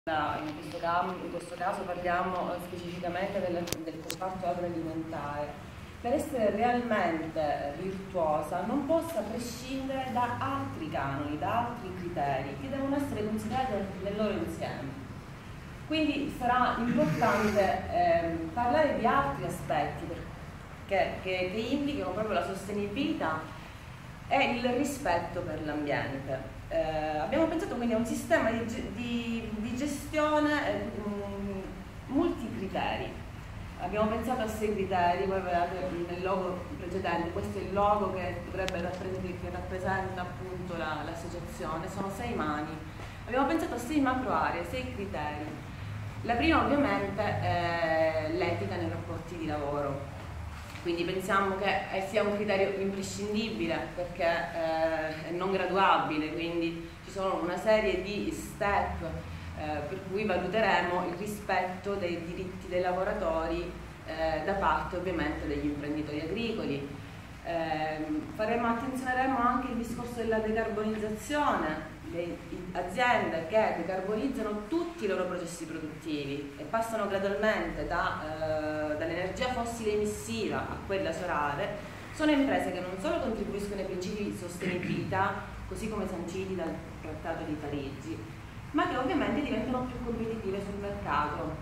In questo caso parliamo specificamente del comparto agroalimentare, per essere realmente virtuosa non possa prescindere da altri canoni, da altri criteri che devono essere considerati nel loro insieme. Quindi sarà importante parlare di altri aspetti che implicano proprio la sostenibilità e il rispetto per l'ambiente. Abbiamo pensato quindi a un sistema di gestione multicriteri. Abbiamo pensato a 6 criteri, voi vedete nel logo precedente, questo è il logo che rappresenta appunto l'associazione, sono 6 mani. Abbiamo pensato a 6 macro aree, 6 criteri. La prima ovviamente è l'etica nei rapporti di lavoro. Quindi pensiamo che sia un criterio imprescindibile perché è non graduabile, quindi ci sono una serie di step per cui valuteremo il rispetto dei diritti dei lavoratori da parte ovviamente degli imprenditori agricoli. Attenzioneremo anche il discorso della decarbonizzazione, le aziende che decarbonizzano tutti i loro processi produttivi e passano gradualmente dall'energia fossile emissiva a quella solare, sono imprese che non solo contribuiscono ai principi di sostenibilità, così come sanciti dal Trattato di Parigi, ma che ovviamente diventano più competitive sul mercato,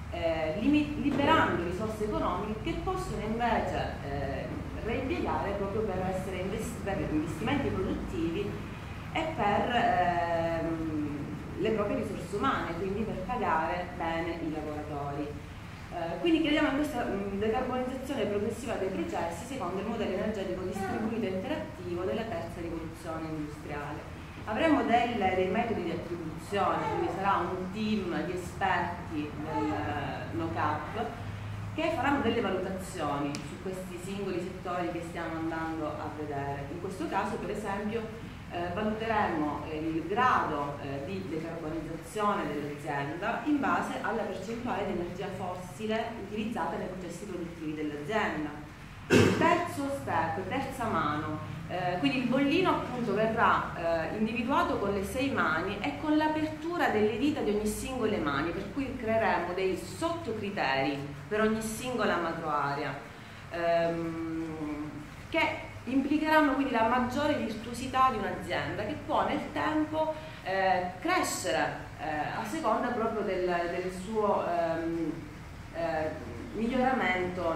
liberando risorse economiche che possono invece reimpiegare proprio per investimenti produttivi e per le proprie risorse umane, quindi per pagare bene i lavoratori. Quindi crediamo in questa decarbonizzazione progressiva dei processi secondo il modello energetico distribuito e interattivo della terza rivoluzione industriale. Avremo dei metodi di attribuzione, quindi sarà un team di esperti del NOCAP che faranno delle valutazioni su questi singoli settori che stiamo andando a vedere. In questo caso, per esempio, valuteremo il grado di decarbonizzazione dell'azienda in base alla percentuale di energia fossile utilizzata nei processi produttivi dell'azienda. Terzo step, terza mano, quindi il bollino appunto verrà individuato con le 6 mani e con l'apertura delle dita di ogni singola mani, per cui creeremo dei sottocriteri per ogni singola macroarea che implicheranno quindi la maggiore virtuosità di un'azienda che può nel tempo crescere a seconda proprio del suo miglioramento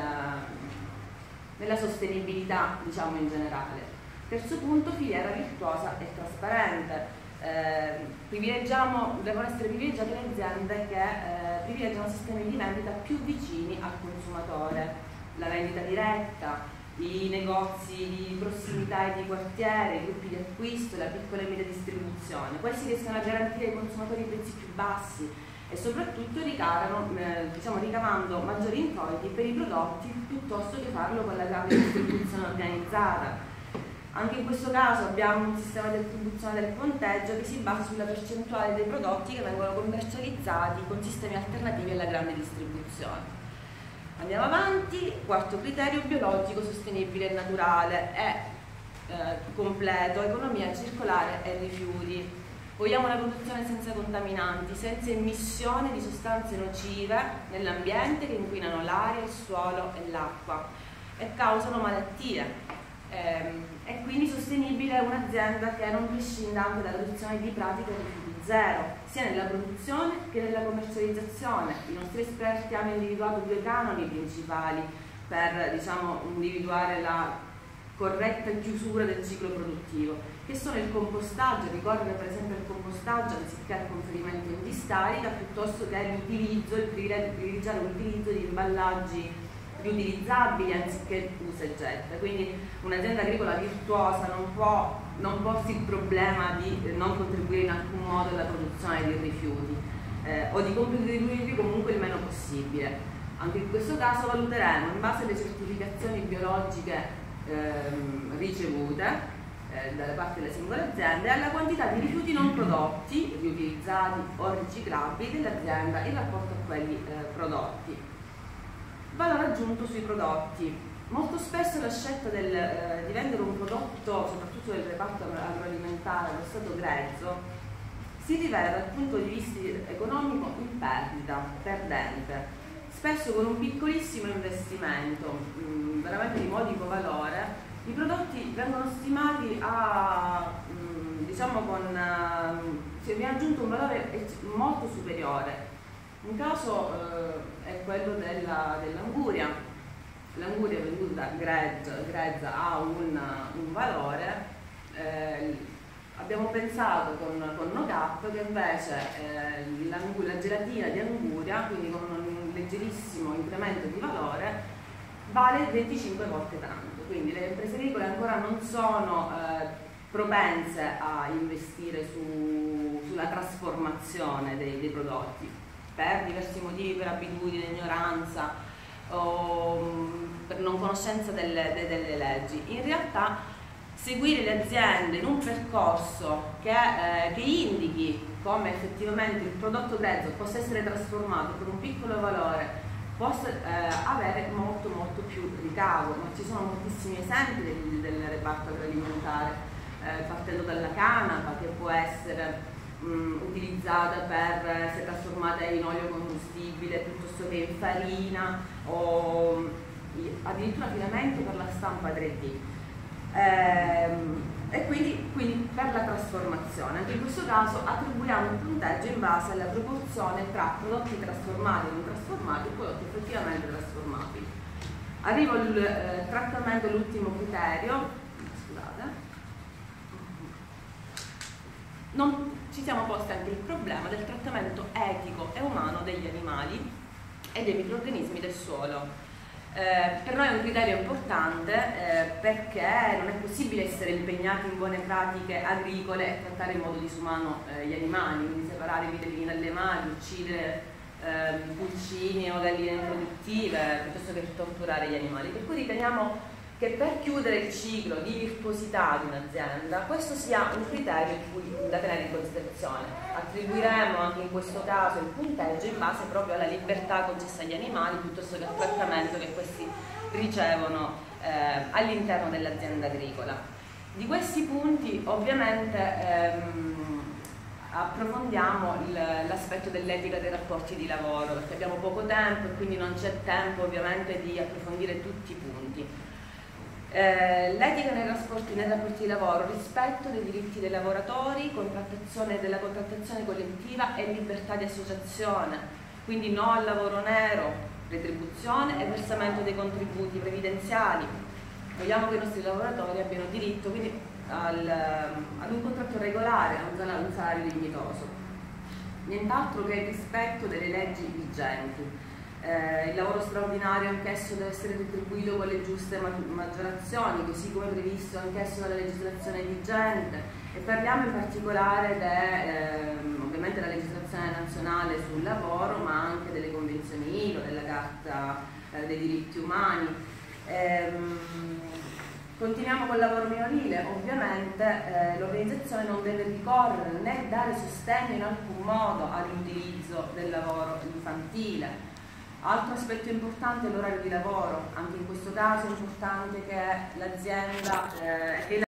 nella sostenibilità, diciamo, in generale. Terzo punto, filiera virtuosa e trasparente. Devono essere privilegiate le aziende che privilegiano sistemi di vendita più vicini al consumatore, la vendita diretta, i negozi di prossimità e di quartiere, i gruppi di acquisto, la piccola e media distribuzione. Questi riescono a garantire ai consumatori i prezzi più bassi e soprattutto ricavando maggiori introiti per i prodotti piuttosto che farlo con la grande distribuzione organizzata. Anche in questo caso abbiamo un sistema di attribuzione del punteggio che si basa sulla percentuale dei prodotti che vengono commercializzati con sistemi alternativi alla grande distribuzione. Andiamo avanti, quarto criterio, biologico, sostenibile e naturale e completo, economia circolare e rifiuti. Vogliamo una produzione senza contaminanti, senza emissione di sostanze nocive nell'ambiente che inquinano l'aria, il suolo e l'acqua e causano malattie. E quindi sostenibile è un'azienda che non prescinda anche dall'adozione di pratiche di rifiuti zero, sia nella produzione che nella commercializzazione. I nostri esperti hanno individuato 2 canoni principali per individuare la corretta chiusura del ciclo produttivo, che sono il compostaggio, ricorrere per esempio al compostaggio anziché al conferimento in discarica, piuttosto che privilegiare l'utilizzo di imballaggi riutilizzabili anziché usa e getta. Quindi un'azienda agricola virtuosa non porsi il problema di non contribuire in alcun modo alla produzione di rifiuti o di contribuirvi comunque il meno possibile. Anche in questo caso valuteremo in base alle certificazioni biologiche ricevute da parte delle singole aziende alla quantità di rifiuti non prodotti, riutilizzati o riciclabili dell'azienda in rapporto a quelli prodotti. Valore aggiunto sui prodotti. Molto spesso la scelta di vendere un prodotto, soprattutto del reparto agroalimentare, allo stato grezzo, si rivela dal punto di vista economico in perdita, perdente, spesso con un piccolissimo investimento, veramente di modico valore. I prodotti vengono stimati a, si viene aggiunto un valore molto superiore. Un caso è quello dell'anguria. L'anguria venduta grezza ha un valore. Abbiamo pensato con NoCap che invece la gelatina di anguria, quindi con un leggerissimo incremento di valore, vale 25 volte tanto. Quindi le imprese agricole ancora non sono propense a investire sulla trasformazione dei prodotti per diversi motivi, per abitudine, ignoranza o per non conoscenza delle leggi. In realtà seguire le aziende in un percorso che indichi come effettivamente il prodotto grezzo possa essere trasformato per un piccolo valore, possa avere molto più ricavo, ma ci sono moltissimi esempi del reparto agroalimentare, partendo dalla canapa, che può essere utilizzata per essere trasformata in olio combustibile piuttosto che in farina o addirittura filamento per la stampa 3D. E quindi per la trasformazione, anche in questo caso attribuiamo un punteggio in base alla proporzione tra prodotti trasformati e non trasformati e prodotti effettivamente trasformati. Arrivo al trattamento, l'ultimo criterio. Scusate. Ci siamo posti anche il problema del trattamento etico e umano degli animali e dei microrganismi del suolo. Per noi è un criterio importante perché non è possibile essere impegnati in buone pratiche agricole e trattare in modo disumano gli animali, quindi separare i vitellini dalle mani, uccidere pulcini o galline improduttive piuttosto che torturare gli animali. Per cui riteniamo che per chiudere il ciclo di virtuosità di un'azienda questo sia un criterio da tenere in considerazione. Attribuiremo anche in questo caso il punteggio in base proprio alla libertà concessa agli animali piuttosto che al trattamento che questi ricevono all'interno dell'azienda agricola. Di questi punti ovviamente approfondiamo l'aspetto dell'etica dei rapporti di lavoro, perché abbiamo poco tempo e quindi non c'è tempo ovviamente di approfondire tutti i punti. L'etica nei rapporti di lavoro, rispetto dei diritti dei lavoratori, della contrattazione collettiva e libertà di associazione, quindi no al lavoro nero, retribuzione e versamento dei contributi previdenziali. Vogliamo che i nostri lavoratori abbiano diritto quindi ad un contratto regolare, a un salario dignitoso. Nient'altro che il rispetto delle leggi vigenti. Il lavoro straordinario anch'esso deve essere retribuito con le giuste maggiorazioni, così come previsto anch'esso dalla legislazione vigente, e parliamo in particolare ovviamente della legislazione nazionale sul lavoro, ma anche delle convenzioni ILO, della Carta dei diritti umani. Continuiamo col lavoro minorile. Ovviamente l'organizzazione non deve ricorrere né dare sostegno in alcun modo all'utilizzo del lavoro infantile. Altro aspetto importante è l'orario di lavoro. Anche in questo caso è importante che l'azienda